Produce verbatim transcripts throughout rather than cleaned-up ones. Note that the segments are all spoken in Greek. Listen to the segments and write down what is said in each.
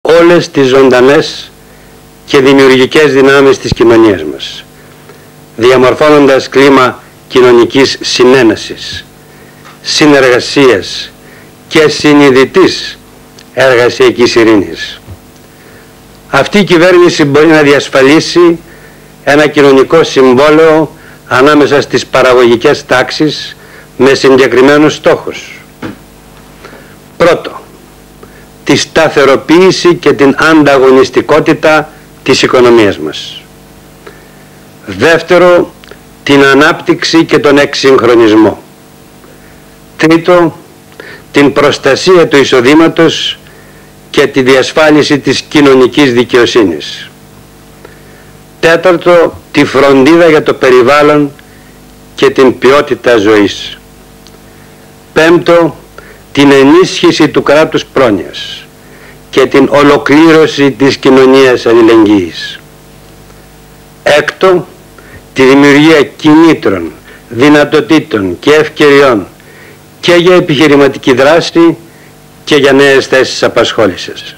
όλες τις ζωντανές και δημιουργικές δυνάμεις της κοινωνίας μας, διαμορφώνοντας κλίμα κοινωνικής συνένεσης, συνεργασίας και συνειδητής εργασιακής ειρήνης. Αυτή η κυβέρνηση μπορεί να διασφαλίσει ένα κοινωνικό συμβόλαιο ανάμεσα στις παραγωγικές τάξεις με συγκεκριμένους στόχους. Πρώτο, τη σταθεροποίηση και την ανταγωνιστικότητα της οικονομίας μας. Δεύτερο, την ανάπτυξη και τον εξυγχρονισμό. Τρίτο, την προστασία του εισοδήματος και τη διασφάλιση της κοινωνικής δικαιοσύνης. Τέταρτο, τη φροντίδα για το περιβάλλον και την ποιότητα ζωής. Πέμπτο, την ενίσχυση του κράτους πρόνοιας και την ολοκλήρωση της κοινωνίας αλληλεγγύης. Έκτο, τη δημιουργία κινήτρων, δυνατοτήτων και ευκαιριών και για επιχειρηματική δράση και για νέες θέσεις απασχόλησης.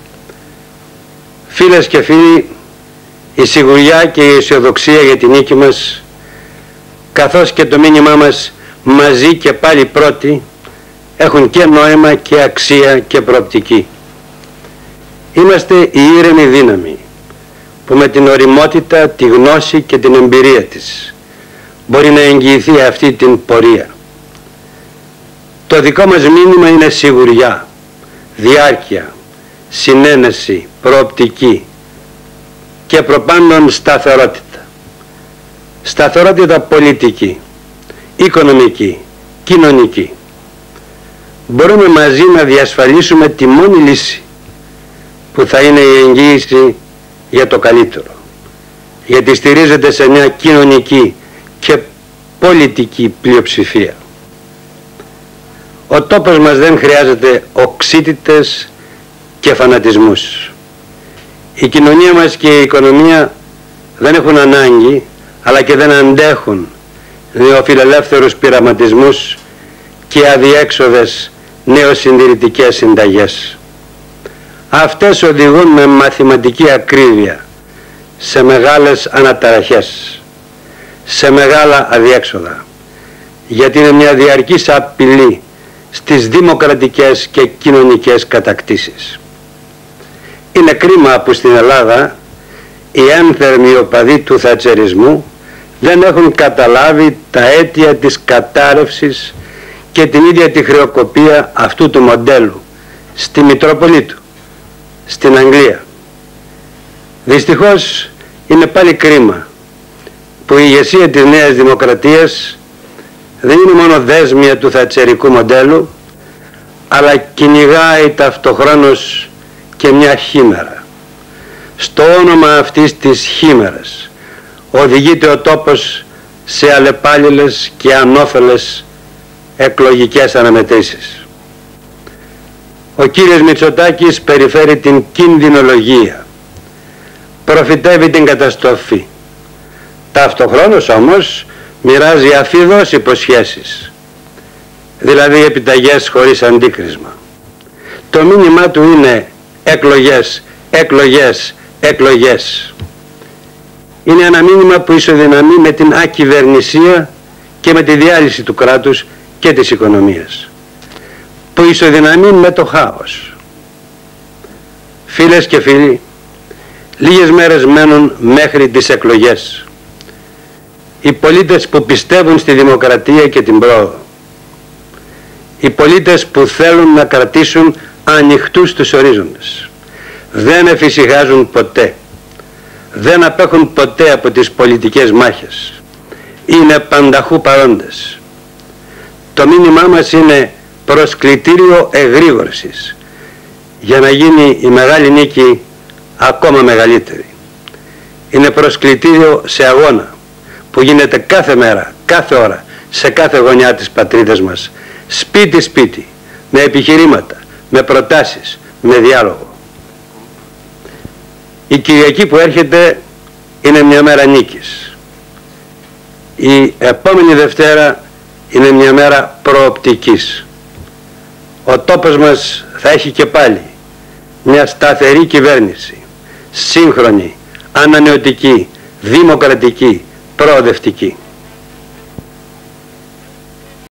Φίλες και φίλοι, η σιγουριά και η αισιοδοξία για την νίκη μας, καθώς και το μήνυμά μας μαζί και πάλι πρώτοι, έχουν και νόημα και αξία και προοπτική. Είμαστε η ήρεμη δύναμη που με την ωριμότητα, τη γνώση και την εμπειρία της μπορεί να εγγυηθεί αυτή την πορεία. Το δικό μας μήνυμα είναι σιγουριά, διάρκεια, συνένεση, προοπτική και προπάντων σταθερότητα. Σταθερότητα πολιτική, οικονομική, κοινωνική. Μπορούμε μαζί να διασφαλίσουμε τη μόνη λύση που θα είναι η εγγύηση για το καλύτερο, γιατί στηρίζεται σε μια κοινωνική και πολιτική πλειοψηφία. Ο τόπος μας δεν χρειάζεται οξύτητες και φανατισμούς. Η κοινωνία μας και η οικονομία δεν έχουν ανάγκη, αλλά και δεν αντέχουν νεοφιλελεύθερους πειραματισμούς και αδιέξοδες νεοσυντηρητικές συνταγές. Αυτές οδηγούν με μαθηματική ακρίβεια σε μεγάλες αναταραχές, σε μεγάλα αδιέξοδα, γιατί είναι μια διαρκής απειλή στις δημοκρατικές και κοινωνικές κατακτήσεις. Είναι κρίμα που στην Ελλάδα οι ένθερμοι οπαδοί του θατσερισμού δεν έχουν καταλάβει τα αίτια της κατάρρευσης και την ίδια τη χρεοκοπία αυτού του μοντέλου στη Μητρόπολη του, στην Αγγλία. Δυστυχώς είναι πάλι κρίμα που η ηγεσία της Νέας Δημοκρατίας δεν είναι μόνο δέσμια του θατσερικού μοντέλου, αλλά κυνηγάει ταυτοχρόνως και μια χήμερα. Στο όνομα αυτής της χήμερας οδηγείται ο τόπος σε αλλεπάλληλες και ανώφελες εκλογικές αναμετρήσεις. Ο κύριος Μητσοτάκης περιφέρει την κινδυνολογία, προφητεύει την καταστροφή. Ταυτοχρόνως όμως μοιράζει αφίδως υποσχέσεις, δηλαδή επιταγές χωρίς αντίκρισμα. Το μήνυμά του είναι εκλογές, εκλογές, εκλογές. Είναι ένα μήνυμα που ισοδυναμεί με την ακυβερνησία και με τη διάλυση του κράτους και της οικονομίας, που ισοδυναμεί με το χάος. Φίλες και φίλοι, λίγες μέρες μένουν μέχρι τις εκλογές. Οι πολίτες που πιστεύουν στη δημοκρατία και την πρόοδο, οι πολίτες που θέλουν να κρατήσουν ανοιχτούς τους ορίζοντες, δεν εφησυχάζουν ποτέ, δεν απέχουν ποτέ από τις πολιτικές μάχες, είναι πανταχού παρόντες. Το μήνυμά μας είναι προσκλητήριο εγρήγορσης για να γίνει η μεγάλη νίκη ακόμα μεγαλύτερη. Είναι προσκλητήριο σε αγώνα που γίνεται κάθε μέρα, κάθε ώρα, σε κάθε γωνιά της πατρίδας μας, σπίτι σπίτι, με επιχειρήματα, με προτάσεις, με διάλογο. Η Κυριακή που έρχεται είναι μια μέρα νίκης. Η επόμενη Δευτέρα είναι μια μέρα προοπτικής. Ο τόπος μας θα έχει και πάλι μια σταθερή κυβέρνηση, σύγχρονη, ανανεωτική, δημοκρατική, προοδευτική.